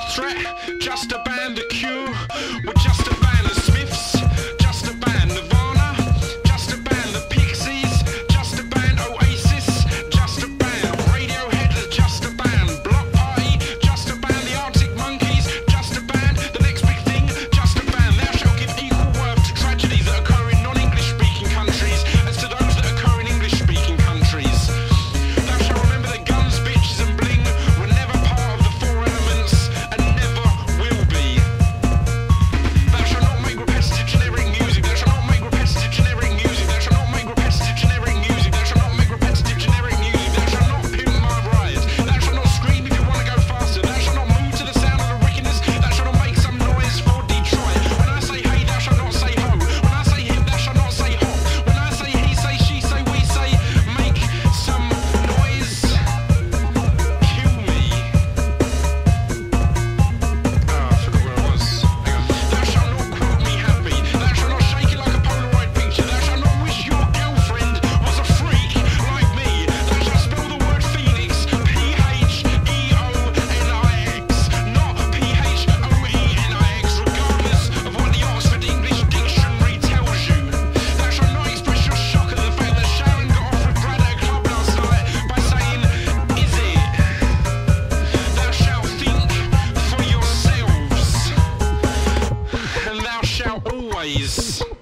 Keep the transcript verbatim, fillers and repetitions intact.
threat, just to ban the Cure, or just to ban the Smiths, just to ban Nirvana, just to ban the Pixies, just to ban Oasis, just to ban Radiohead, just to ban Block Party, just to ban the Arctic Monkeys, just to ban the next big thing, just to ban thou shalt give equal worth to tragedies that occur in non-English speaking countries as to those that occur in English speaking countries. Thou shalt remember that guns, bitches and bling were never part of the four elements and never will be. Thou shalt not make repetitive generic music, thou shalt not make repetitive generic music, thou shalt not make repetitive generic music, thou shalt not make repetitive generic music, thou shalt not pimp my ride, thou shalt not scream if you want to go faster, thou shalt not move to the sound of the wickedness, thou shalt not make some noise for Detroit. When I say hey, thou shalt not say ho. When I say hip, thou shalt not say hop. When I say he, say she, say we, say make some noise. Kill me. Ah, I forgot where I was. Hang on. Thou shalt not quote me happy. Thou shalt not shake it like a Polaroid picture. Thou shalt not wish your girlfriend was a freak like me. Thou shalt spell the word Phoenix P H E O N I X, not P H O E N I X, regardless of what the Oxford English Dictionary tells you. Thou shalt not express your shock at the fact that Sharon got off with Brad at a club last night by saying, is it? Thou shalt think for yourselves, and thou shalt always